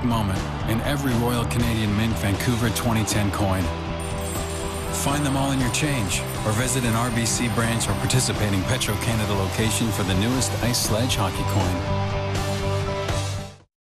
moment in every Royal Canadian Mint Vancouver 2010 coin. Find them all in your change, or visit an RBC branch or participating Petro-Canada location for the newest Ice Sledge hockey coin.